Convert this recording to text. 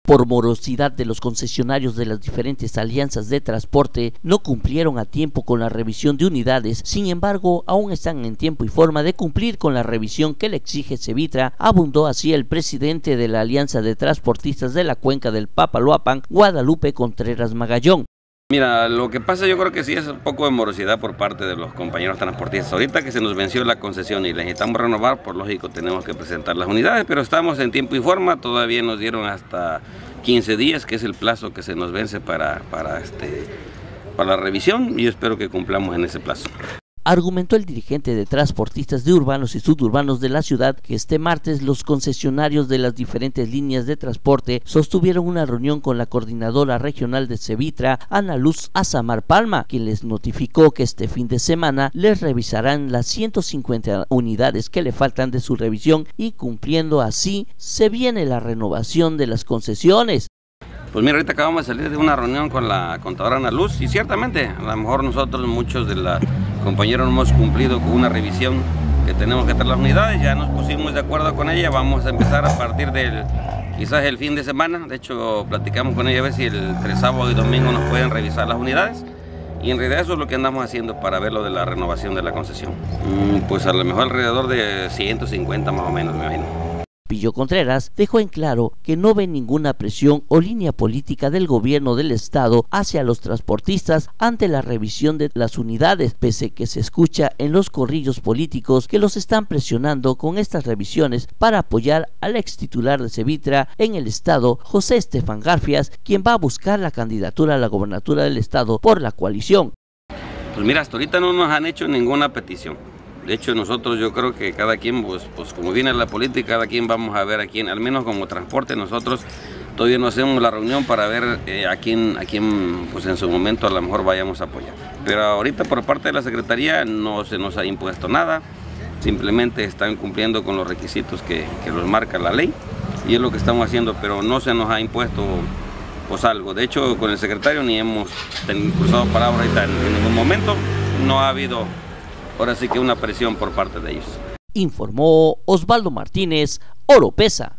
Por morosidad de los concesionarios de las diferentes alianzas de transporte, no cumplieron a tiempo con la revisión de unidades. Sin embargo, aún están en tiempo y forma de cumplir con la revisión que le exige Sevitra, abundó así el presidente de la Alianza de Transportistas de la Cuenca del Papaloapan, Guadalupe Contreras Magallón. Mira, lo que pasa yo creo que sí es un poco de morosidad por parte de los compañeros transportistas. Ahorita que se nos venció la concesión y la necesitamos renovar, por lógico tenemos que presentar las unidades, pero estamos en tiempo y forma, todavía nos dieron hasta 15 días, que es el plazo que se nos vence para la revisión, y yo espero que cumplamos en ese plazo. Argumentó el dirigente de transportistas de urbanos y suburbanos de la ciudad que este martes los concesionarios de las diferentes líneas de transporte sostuvieron una reunión con la coordinadora regional de Sevitra, Ana Luz Azamar Palma, quien les notificó que este fin de semana les revisarán las 150 unidades que le faltan de su revisión, y cumpliendo así se viene la renovación de las concesiones. Pues mira, ahorita acabamos de salir de una reunión con la contadora Ana Luz, y ciertamente a lo mejor nosotros, muchos de los compañeros, no hemos cumplido con una revisión que tenemos que traer las unidades. Ya nos pusimos de acuerdo con ella, vamos a empezar a partir del quizás el fin de semana. De hecho platicamos con ella a ver si entre sábado y domingo nos pueden revisar las unidades, y en realidad eso es lo que andamos haciendo para ver lo de la renovación de la concesión. Pues a lo mejor alrededor de 150 más o menos, me imagino. Pillo Contreras dejó en claro que no ve ninguna presión o línea política del gobierno del estado hacia los transportistas ante la revisión de las unidades, pese que se escucha en los corrillos políticos que los están presionando con estas revisiones para apoyar al ex titular de Sevitra en el estado, José Estefan Garfias, quien va a buscar la candidatura a la gobernatura del estado por la coalición. Pues mira, hasta ahorita no nos han hecho ninguna petición. De hecho, nosotros, yo creo que cada quien, pues como viene la política, cada quien vamos a ver a quién, al menos como transporte, nosotros todavía no hacemos la reunión para ver a quién pues en su momento a lo mejor vayamos a apoyar. Pero ahorita por parte de la Secretaría no se nos ha impuesto nada, simplemente están cumpliendo con los requisitos que los marca la ley, y es lo que estamos haciendo, pero no se nos ha impuesto pues algo. De hecho, con el secretario ni hemos cruzado palabra ahorita en ningún momento, no ha habido ahora sí que una presión por parte de ellos. Informó Osvaldo Martínez, Oropesa.